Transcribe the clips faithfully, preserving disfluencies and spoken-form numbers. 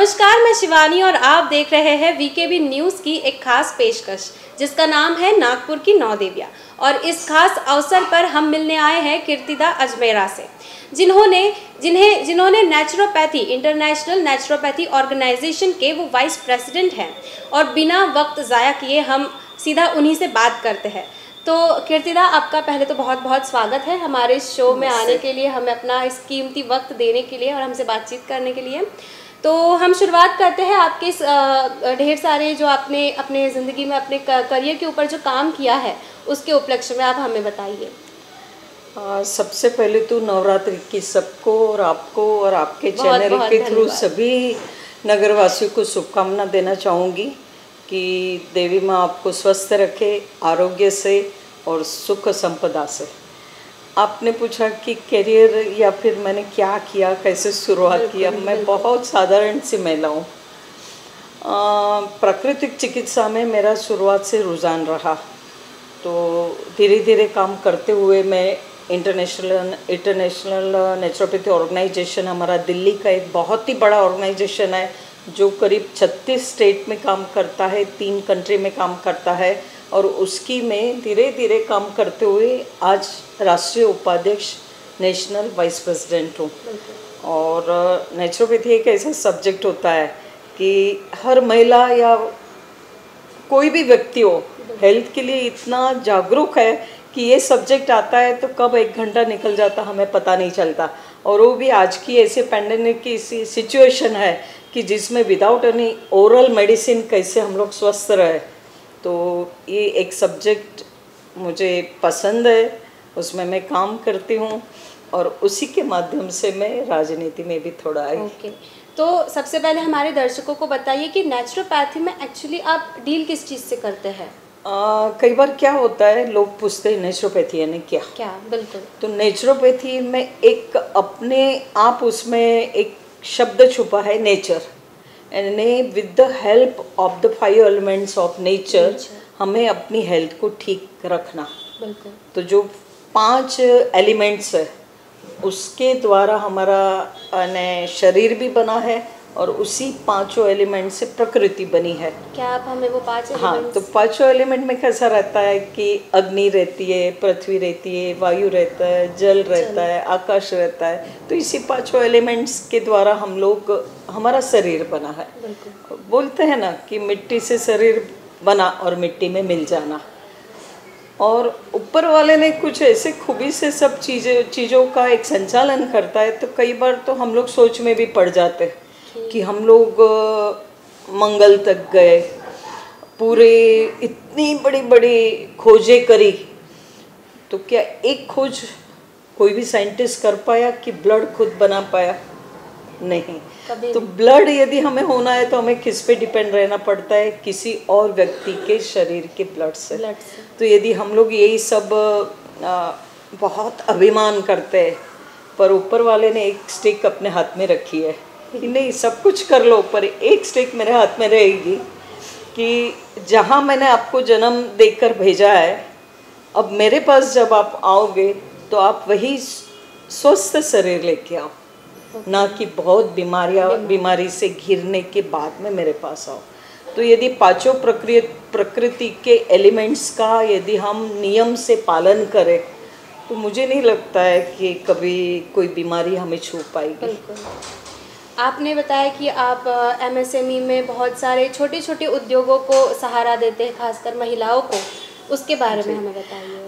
नमस्कार, मैं शिवानी और आप देख रहे हैं वीकेबी न्यूज़ की एक खास पेशकश जिसका नाम है नागपुर की नौ देवियाँ। और इस खास अवसर पर हम मिलने आए हैं कीर्तिदा अजमेरा से, जिन्होंने जिन्हें जिन्होंने नेचुरोपैथी इंटरनेशनल नेचुरोपैथी ऑर्गेनाइजेशन के वो वाइस प्रेसिडेंट हैं। और बिना वक्त ज़ाया किए हम सीधा उन्हीं से बात करते हैं। तो कीर्तिदा, आपका पहले तो बहुत बहुत स्वागत है हमारे शो में आने के लिए, हमें अपना इस कीमती वक्त देने के लिए और हमसे बातचीत करने के लिए। तो हम शुरुआत करते हैं आपके इस ढेर सारे जो आपने अपने ज़िंदगी में अपने करियर के ऊपर जो काम किया है उसके उपलक्ष्य में आप हमें बताइए। सबसे पहले तो नवरात्रि की सबको और आपको और आपके चैनल के थ्रू सभी नगरवासियों को शुभकामना देना चाहूँगी कि देवी माँ आपको स्वस्थ रखे, आरोग्य से और सुख संपदा से। आपने पूछा कि करियर या फिर मैंने क्या किया, कैसे शुरुआत किया। मैं बहुत साधारण सी महिला हूँ। प्राकृतिक चिकित्सा में मेरा शुरुआत से रुझान रहा, तो धीरे धीरे काम करते हुए मैं इंटरनेशनल इंटरनेशनल नेचुरोपैथी ऑर्गेनाइजेशन, हमारा दिल्ली का एक बहुत ही बड़ा ऑर्गेनाइजेशन है जो करीब छत्तीस स्टेट में काम करता है, तीन कंट्री में काम करता है, और उसकी मैं धीरे धीरे काम करते हुए आज राष्ट्रीय उपाध्यक्ष नेशनल वाइस प्रेसिडेंट हूँ। और नेचुरोपैथी एक ऐसा सब्जेक्ट होता है कि हर महिला या कोई भी व्यक्ति हो हेल्थ के लिए इतना जागरूक है कि ये सब्जेक्ट आता है तो कब एक घंटा निकल जाता हमें पता नहीं चलता। और वो भी आज की ऐसे पैंडेमिक की सिचुएशन है कि जिसमें विदाउट एनी ओरल मेडिसिन कैसे हम लोग स्वस्थ रहे। तो ये एक सब्जेक्ट मुझे पसंद है, उसमें मैं काम करती हूँ और उसी के माध्यम से मैं राजनीति में भी थोड़ा आई। ओके, तो सबसे पहले हमारे दर्शकों को बताइए कि नेचुरोपैथी में एक्चुअली आप डील किस चीज़ से करते हैं? आ, कई बार क्या होता है, लोग पूछते हैं नेचुरोपैथी यानी क्या क्या बिल्कुल। तो नेचुरोपैथी में एक अपने आप उसमें एक शब्द छुपा है, नेचर, यानी with the help of the five elements of nature हमें अपनी हेल्थ को ठीक रखना। बिल्कुल। तो जो पांच एलिमेंट्स है उसके द्वारा हमारा ने शरीर भी बना है और उसी पांचों एलिमेंट से प्रकृति बनी है। क्या आप हमें वो पांच एलिमेंट्स? हाँ, तो पांचों एलिमेंट में कैसा रहता है कि अग्नि रहती है, पृथ्वी रहती है, वायु रहता है, जल रहता है, आकाश रहता है। तो इसी पांचों एलिमेंट्स के द्वारा हम लोग हमारा शरीर बना है। बोलते हैं ना कि मिट्टी से शरीर बना और मिट्टी में मिल जाना। और ऊपर वाले ने कुछ ऐसे खूबी से सब चीज़ें चीज़ों का एक संचालन करता है, तो कई बार तो हम लोग सोच में भी पड़ जाते हैं कि हम लोग मंगल तक गए, पूरे इतनी बड़ी बड़ी खोजें करी, तो क्या एक खोज कोई भी साइंटिस्ट कर पाया कि ब्लड खुद बना पाया? नहीं। तो ब्लड यदि हमें होना है तो हमें किस पे डिपेंड रहना पड़ता है? किसी और व्यक्ति के शरीर के ब्लड से। ब्लड से। तो यदि हम लोग यही सब आ, बहुत अभिमान करते हैं, पर ऊपर वाले ने एक स्टिक अपने हाथ में रखी है कि नहीं, सब कुछ कर लो पर एक स्टिक मेरे हाथ में रहेगी कि जहाँ मैंने आपको जन्म देकर भेजा है, अब मेरे पास जब आप आओगे तो आप वही स्वस्थ शरीर लेके आओ, ना कि बहुत बीमारियाँ बीमारी से घिरने के बाद में मेरे पास आओ। तो यदि पांचों प्रकृति प्रकृति के एलिमेंट्स का यदि हम नियम से पालन करें तो मुझे नहीं लगता है कि कभी कोई बीमारी हमें छू पाएगी। आपने बताया कि आप एमएसएमई में बहुत सारे छोटे छोटे उद्योगों को सहारा देते हैं, खासकर महिलाओं को, उसके बारे में हमें बताइए।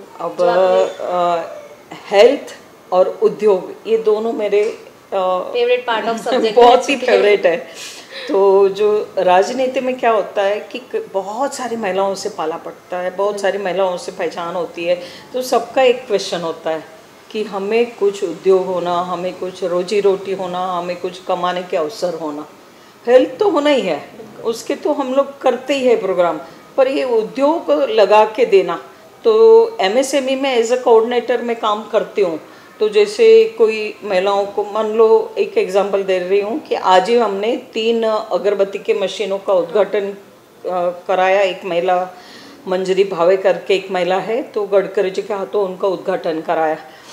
अब हेल्थ और उद्योग ये दोनों मेरे फेवरेट पार्ट ऑफ सब्जेक्ट बहुत ही फेवरेट है। तो जो राजनीति में क्या होता है कि बहुत सारी महिलाओं से पाला पड़ता है, बहुत सारी महिलाओं से पहचान होती है, तो सबका एक क्वेश्चन होता है कि हमें कुछ उद्योग होना, हमें कुछ रोजी रोटी होना, हमें कुछ कमाने के अवसर होना। हेल्थ तो होना ही है, उसके तो हम लोग करते ही है प्रोग्राम, पर ये उद्योग लगा के देना। तो एमएसएमई में एज अ कोऑर्डिनेटर में काम करती हूँ। तो जैसे कोई महिलाओं को, मान लो एक एग्जांपल दे रही हूँ कि आज ही हमने तीन अगरबत्ती के मशीनों का उद्घाटन कराया। एक महिला मंजरी भावे करके एक महिला है, तो गडकरी जी के हाथों उनका उद्घाटन कराया।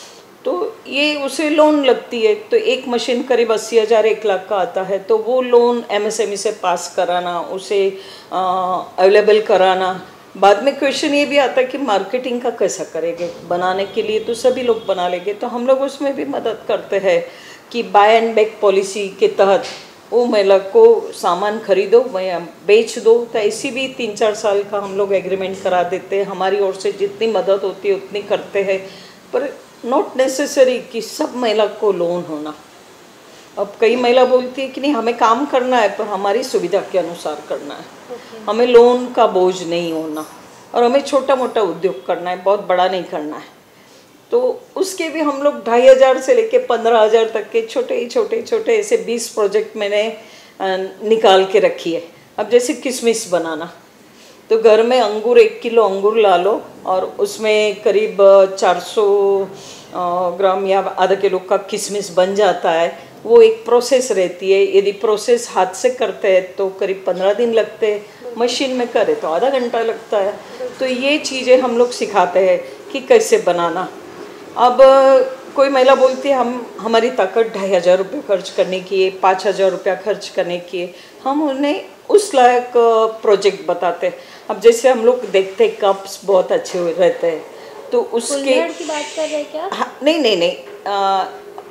तो ये उसे लोन लगती है, तो एक मशीन करीब अस्सी हज़ार एक लाख का आता है, तो वो लोन एमएसएमई से पास कराना, उसे अवेलेबल कराना। बाद में क्वेश्चन ये भी आता है कि मार्केटिंग का कैसा करेंगे, बनाने के लिए तो सभी लोग बना लेंगे, तो हम लोग उसमें भी मदद करते हैं कि बाय एंड बैक पॉलिसी के तहत वो महिला को सामान खरीदो मैं बेच दो, तो ऐसी भी तीन चार साल का हम लोग एग्रीमेंट करा देते हैं। हमारी ओर से जितनी मदद होती है उतनी करते हैं, पर नॉट नेसेसरी कि सब महिला को लोन होना। अब कई महिला बोलती है कि नहीं हमें काम करना है पर हमारी सुविधा के अनुसार करना है, okay. हमें लोन का बोझ नहीं होना और हमें छोटा मोटा उद्योग करना है, बहुत बड़ा नहीं करना है। तो उसके भी हम लोग ढाई हज़ार से लेके पंद्रह हज़ार तक के छोटे छोटे छोटे ऐसे बीस प्रोजेक्ट मैंने निकाल के रखी है। अब जैसे किशमिश बनाना, तो घर में अंगूर एक किलो अंगूर ला लो और उसमें करीब चार सौ ग्राम या आधा किलो का किशमिश बन जाता है। वो एक प्रोसेस रहती है, यदि प्रोसेस हाथ से करते हैं तो करीब पंद्रह दिन लगते हैं, मशीन में करे तो आधा घंटा लगता है। तो ये चीज़ें हम लोग सिखाते हैं कि कैसे बनाना। अब कोई महिला बोलती है हम हमारी ताकत ढाई हज़ार रुपये खर्च करने की है, पाँच हज़ार रुपया खर्च करने की है, हम उन्हें उस लायक प्रोजेक्ट बताते हैं। अब जैसे हम लोग देखते हैं कप्स बहुत अच्छे रहते हैं, तो उसके की बात कर रहे हैं क्या? हाँ, नहीं नहीं नहीं आ,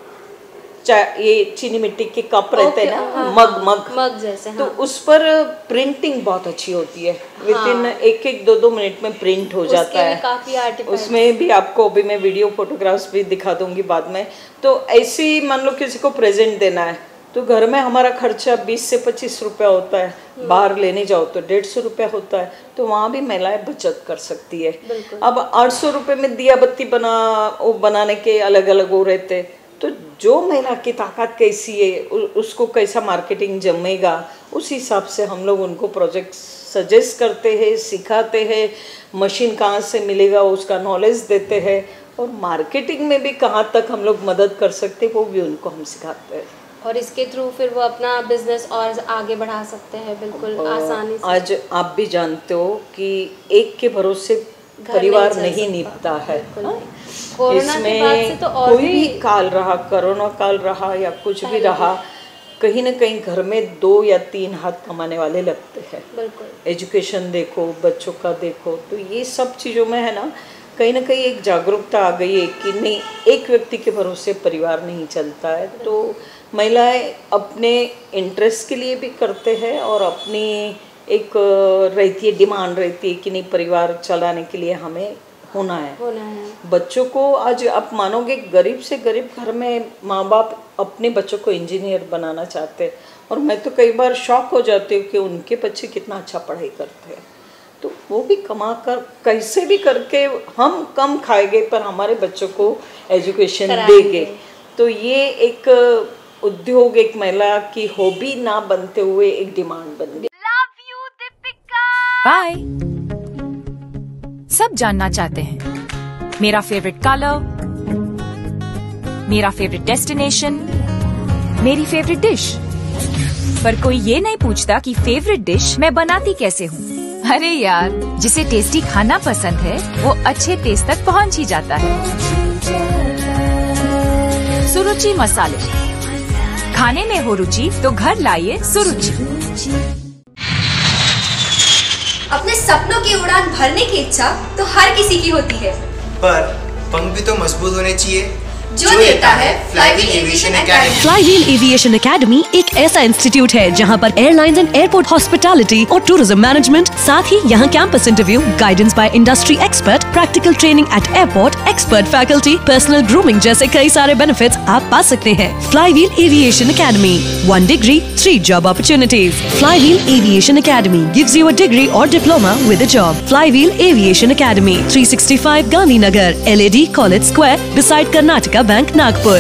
ये चीनी मिट्टी के कप रहते हैं ना, हाँ, मग मग मग जैसे, हाँ। तो उस पर प्रिंटिंग बहुत अच्छी होती है, विद इन एक एक दो दो मिनट में प्रिंट हो जाता है। काफी आर्टिफैक्ट्स, उसमें भी आपको अभी मैं वीडियो फोटोग्राफ्स भी दिखा दूंगी बाद में। तो ऐसी मान लो किसी को प्रेजेंट देना है तो घर में हमारा खर्चा बीस से पच्चीस रुपया होता है, बाहर लेने जाओ तो डेढ़ सौ रुपया होता है, तो वहाँ भी महिलाएं बचत कर सकती है। अब आठ सौ रुपये में दिया बत्ती बना वो बनाने के अलग अलग वो रहते, तो जो महिला की ताकत कैसी है उसको कैसा मार्केटिंग जमेगा, उस हिसाब से हम लोग उनको प्रोजेक्ट सजेस्ट करते हैं, सिखाते हैं, मशीन कहाँ से मिलेगा उसका नॉलेज देते हैं, और मार्केटिंग में भी कहाँ तक हम लोग मदद कर सकते हैं वो भी उनको हम सिखाते हैं। और इसके थ्रू फिर वो अपना बिजनेस और आगे बढ़ा सकते हैं बिल्कुल आसानी से। आज आप भी जानते हो कि एक के भरोसे परिवार नहीं निभता है। कोरोना के बाद से तो और कोई भी काल रहा, कोरोना काल रहा या कुछ भी रहा, कहीं ना कहीं घर में दो या तीन हाथ कमाने वाले लगते हैं। बिल्कुल। एजुकेशन देखो, बच्चों का देखो, तो ये सब चीज़ों में है ना कहीं ना कहीं एक जागरूकता आ गई है कि नहीं एक व्यक्ति के भरोसे परिवार नहीं चलता है। तो महिलाएं अपने इंटरेस्ट के लिए भी करते हैं और अपनी एक रहती है डिमांड रहती है कि नहीं परिवार चलाने के लिए हमें होना है, होना है। बच्चों को आज आप मानोगे गरीब से गरीब घर में माँ बाप अपने बच्चों को इंजीनियर बनाना चाहते हैं, और मैं तो कई बार शॉक हो जाती हूँ कि उनके बच्चे कितना अच्छा पढ़ाई करते हैं। तो वो भी कमा कर कैसे भी करके हम कम खाएंगे पर हमारे बच्चों को एजुकेशन देंगे। तो ये एक उद्योग एक महिला की हॉबी ना बनते हुए एक डिमांड बन गई। बाय। सब जानना चाहते हैं मेरा फेवरेट कलर, मेरा फेवरेट डेस्टिनेशन, मेरी फेवरेट डिश, पर कोई ये नहीं पूछता कि फेवरेट डिश मैं बनाती कैसे हूँ। अरे यार, जिसे टेस्टी खाना पसंद है वो अच्छे टेस्ट तक पहुँच ही जाता है। सुरुचि मसाले, खाने में हो रुचि तो घर लाइए सुरुचि। अपने सपनों की उड़ान भरने की इच्छा तो हर किसी की होती है, पर पंख भी तो मजबूत होने चाहिए, जो देता है Flywheel Aviation Academy. Flywheel Aviation Academy एक ऐसा इंस्टीट्यूट है जहां पर एयरलाइंस एंड एयरपोर्ट हॉस्पिटैलिटी और टूरिज्म मैनेजमेंट, साथ ही यहां campus interview, guidance by industry expert, practical training at airport, expert faculty, personal grooming जैसे कई सारे बेनिफिट्स आप पा सकते हैं। Flywheel Aviation Academy, one degree three job opportunities. Flywheel Aviation Academy gives you a degree और diploma with a job. Flywheel Aviation academy, three sixty five Gandhinagar, L A D college square, beside Karnataka bank, Nagpur.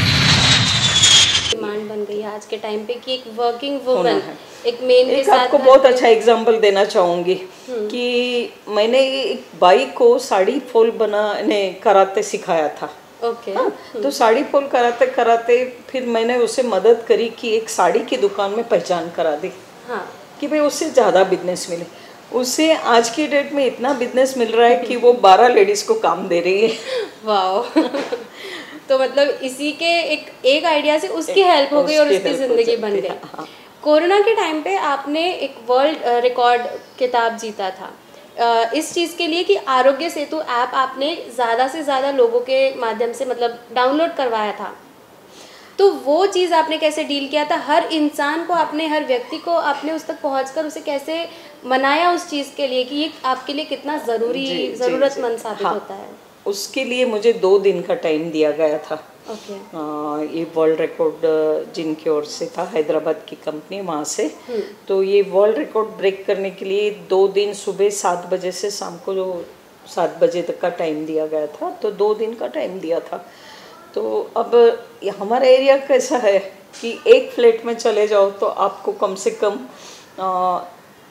Demand बन गई है आज के time पे कि एक working woman एक मेन के एक साथ। आपको बहुत अच्छा एग्जांपल देना चाहूँगी कि मैंने एक बाई को साड़ी फॉल बनाने कराते सिखाया था। ओके। हाँ, तो साड़ी फॉल कराते कराते फिर मैंने उसे मदद करी कि एक साड़ी की दुकान में पहचान करा दी। हाँ। कि भाई उससे ज़्यादा बिजनेस मिले। उसे आज की डेट में इतना बिजनेस मिल रहा है कि वो बारह लेडीज को काम दे रही है। वाह। तो मतलब इसी के एक एक आइडिया से उसकी हेल्प हो गई और उसकी ज़िंदगी बन गई। हाँ। कोरोना के टाइम पे आपने एक वर्ल्ड रिकॉर्ड किताब जीता था uh, इस चीज़ के लिए कि आरोग्य सेतु ऐप आपने ज़्यादा से ज़्यादा लोगों के माध्यम से मतलब डाउनलोड करवाया था। तो वो चीज़ आपने कैसे डील किया था? हर इंसान को आपने, हर व्यक्ति को आपने उस तक पहुंचकर उसे कैसे मनाया उस चीज़ के लिए कि ये आपके लिए कितना ज़रूरी, ज़रूरतमंद साबित हाँ, होता है? उसके लिए मुझे दो दिन का टाइम दिया गया था। ओके। आ, ये वर्ल्ड रिकॉर्ड जिनकी ओर से था, हैदराबाद की कंपनी, वहाँ से। तो ये वर्ल्ड रिकॉर्ड ब्रेक करने के लिए दो दिन सुबह सात बजे से शाम को जो सात बजे तक का टाइम दिया गया था, तो दो दिन का टाइम दिया था। तो अब हमारा एरिया कैसा है कि एक फ्लैट में चले जाओ तो आपको कम से कम आ,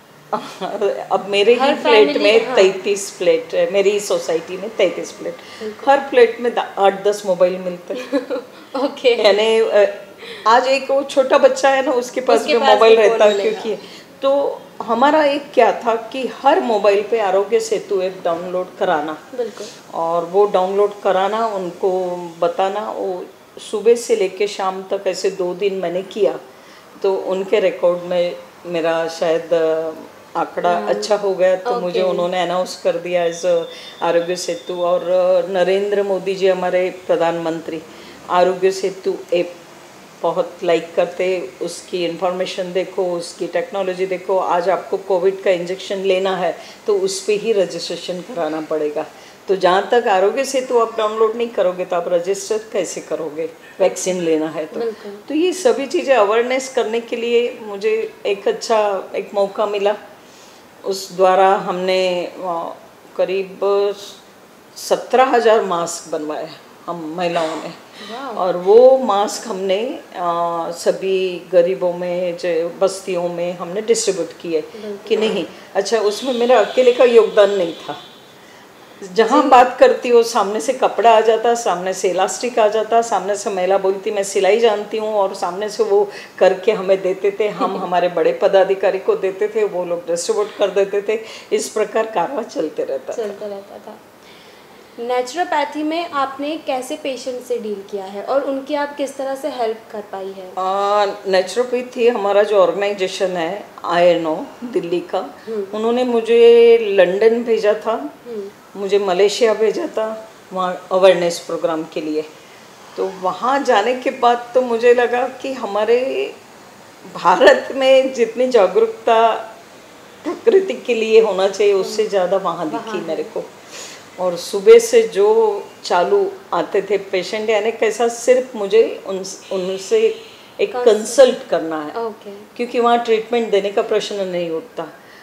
अब मेरे ही फ्लैट में तैंतीस फ्लैट है, मेरी ही सोसाइटी में तैंतीस फ्लैट, हर फ्लैट में आठ दस मोबाइल मिलते हैं। ओके। यानी आज एक वो छोटा बच्चा है ना, उसके पास भी मोबाइल रहता है, क्योंकि तो हमारा एक क्या था कि हर मोबाइल पे आरोग्य सेतु ऐप डाउनलोड कराना। बिल्कुल। और वो डाउनलोड कराना, उनको बताना, वो सुबह से लेके शाम तक ऐसे दो दिन मैंने किया। तो उनके रिकॉर्ड में मेरा शायद आंकड़ा अच्छा हो गया, तो okay. मुझे उन्होंने अनाउंस कर दिया एज आरोग्य सेतु। और नरेंद्र मोदी जी हमारे प्रधानमंत्री आरोग्य सेतु ऐप बहुत लाइक करते, उसकी इंफॉर्मेशन देखो, उसकी टेक्नोलॉजी देखो। आज आपको कोविड का इंजेक्शन लेना है तो उस पर ही रजिस्ट्रेशन कराना पड़ेगा। तो जहाँ तक आरोग्य सेतु आप डाउनलोड नहीं करोगे तो आप रजिस्टर कैसे करोगे, वैक्सीन लेना है तो तो ये सभी चीज़ें अवेयरनेस करने के लिए मुझे एक अच्छा एक मौका मिला। उस द्वारा हमने करीब सत्रह हजार मास्क बनवाए हम महिलाओं ने। और वो मास्क हमने आ, सभी गरीबों में, जो बस्तियों में हमने डिस्ट्रीब्यूट किए कि नहीं। अच्छा, उसमें मेरा अकेले का योगदान नहीं था। जहाँ बात करती हो सामने से कपड़ा आ जाता, सामने से इलास्टिक आ जाता, सामने से महिला बोलती मैं सिलाई जानती हूँ, और सामने से वो करके हमें देते थे, हम हमारे बड़े पदाधिकारी को देते थे, वो लोग डिस्ट्रीब्यूट कर देते थे। इस प्रकार कारवा चलते रहता चलता रहता था। नेचुरोपैथी में आपने कैसे पेशेंट से डील किया है और उनकी आप किस तरह से हेल्प कर पाई है? नेचुरोपैथी हमारा जो ऑर्गेनाइजेशन है आई एन ओ दिल्ली का, उन्होंने मुझे लंदन भेजा था, मुझे मलेशिया भेजा था वहाँ अवेयरनेस प्रोग्राम के लिए। तो वहाँ जाने के बाद तो मुझे लगा कि हमारे भारत में जितनी जागरूकता प्रकृति के लिए होना चाहिए उससे ज़्यादा वहाँ दिखी मेरे को। और सुबह से जो चालू आते थे पेशेंट, यानी कैसा सिर्फ मुझे उन उनसे एक कंसल्ट करना है, okay. क्योंकि वहाँ ट्रीटमेंट देने का प्रश्न नहीं उठता।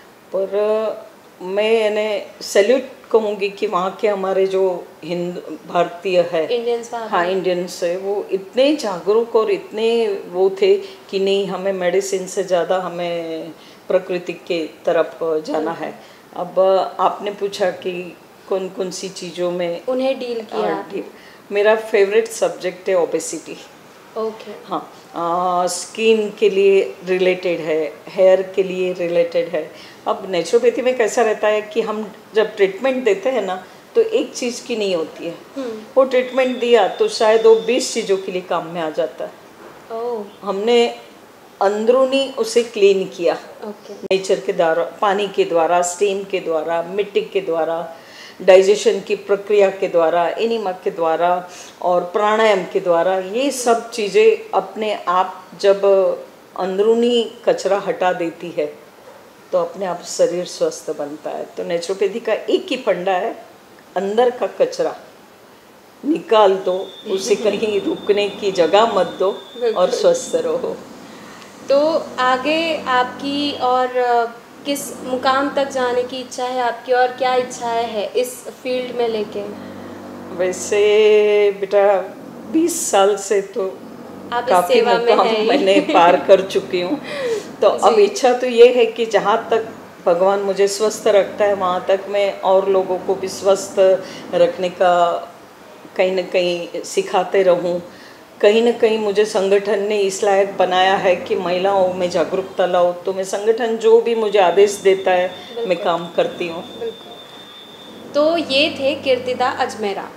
पर मैं यानी सैल्यूट कहूँगी कि वहाँ के हमारे जो हिंदू भारतीय है, इंडियंस, हाँ इंडियंस है, वो इतने जागरूक और इतने वो थे कि नहीं, हमें मेडिसिन से ज़्यादा हमें प्रकृति के तरफ जाना है। अब आपने पूछा कि कौन कौन सी चीज़ों में उन्हें डील किया? डील मेरा फेवरेट सब्जेक्ट है ओबेसिटी। ओके। हाँ, स्किन के लिए रिलेटेड है, हेयर के लिए रिलेटेड है। अब नेचुरोपैथी में कैसा रहता है कि हम जब ट्रीटमेंट देते हैं ना, तो एक चीज़ की नहीं होती है। वो ट्रीटमेंट दिया तो शायद वो बीस चीज़ों के लिए काम में आ जाता है। ओह। हमने अंदरूनी उसे क्लीन किया, ओके। नेचर के द्वारा, पानी के द्वारा, स्टीम के द्वारा, मिट्टी के द्वारा, डाइजेशन की प्रक्रिया के द्वारा, एनिमा के द्वारा और प्राणायाम के द्वारा। ये सब चीज़ें अपने आप जब अंदरूनी कचरा हटा देती है तो अपने आप शरीर स्वस्थ बनता है। तो नेचुरोपैथी का एक ही फंडा है, अंदर का कचरा निकाल दो, उसे कहीं रुकने की जगह मत दो और स्वस्थ रहो। तो आगे आपकी और किस मुकाम तक जाने की इच्छा है आपकी, और क्या इच्छाएं है इस फील्ड में लेके? वैसे बेटा बीस साल से तो आप काफ़ी इस सेवा मुकाम में है मैंने पार कर चुकी हूँ। तो अब इच्छा तो ये है कि जहाँ तक भगवान मुझे स्वस्थ रखता है वहाँ तक मैं और लोगों को भी स्वस्थ रखने का कहीं ना कहीं सिखाते रहूं। कहीं ना कहीं मुझे संगठन ने इस लायक बनाया है कि महिलाओं में जागरूकता लाओ, तो मैं संगठन जो भी मुझे आदेश देता है मैं काम करती हूँ। तो ये थे कीर्तिदा अजमेरा।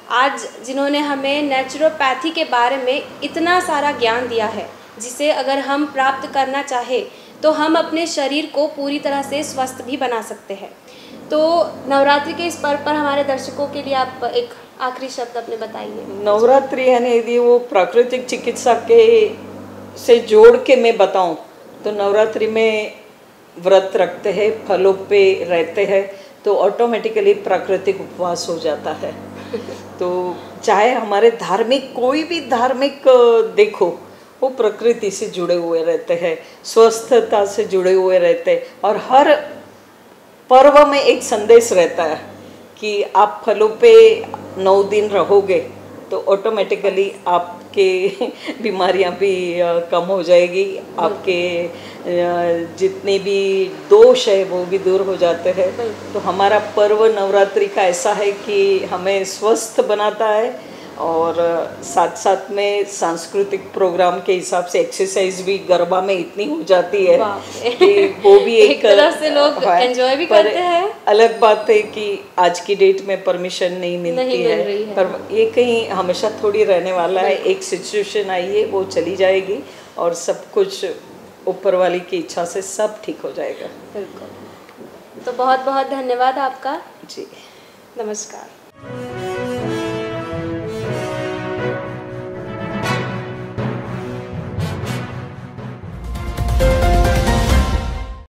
आज जिन्होंने हमें नेचुरोपैथी के बारे में इतना सारा ज्ञान दिया है, जिसे अगर हम प्राप्त करना चाहे तो हम अपने शरीर को पूरी तरह से स्वस्थ भी बना सकते हैं। तो नवरात्रि के इस पर्व पर हमारे दर्शकों के लिए आप एक आखिरी शब्द अपने बताइए। नवरात्रि यानी यदि वो प्राकृतिक चिकित्सा के से जोड़ के मैं बताऊं तो नवरात्रि में व्रत रखते हैं, फलों पे रहते हैं, तो ऑटोमेटिकली प्राकृतिक उपवास हो जाता है। तो चाहे हमारे धार्मिक कोई भी धार्मिक देखो, वो प्रकृति से जुड़े हुए रहते हैं, स्वस्थता से जुड़े हुए रहते हैं, और हर पर्व में एक संदेश रहता है कि आप फलों पे नौ दिन रहोगे तो ऑटोमेटिकली आपके बीमारियां भी कम हो जाएगी, आपके जितने भी दोष है वो भी दूर हो जाते हैं। तो हमारा पर्व नवरात्रि का ऐसा है कि हमें स्वस्थ बनाता है, और साथ साथ में सांस्कृतिक प्रोग्राम के हिसाब से एक्सरसाइज भी गरबा में इतनी हो जाती है कि वो भी एक, एक तरह से लोग एंजॉय भी करते हैं। अलग बात है कि आज की डेट में परमिशन नहीं मिलती नहीं है, मिल है। पर ये कहीं हमेशा थोड़ी रहने वाला है। एक सिचुएशन आई है, वो चली जाएगी, और सब कुछ ऊपर वाली की इच्छा से सब ठीक हो जाएगा। बिल्कुल। तो बहुत बहुत धन्यवाद आपका जी, नमस्कार।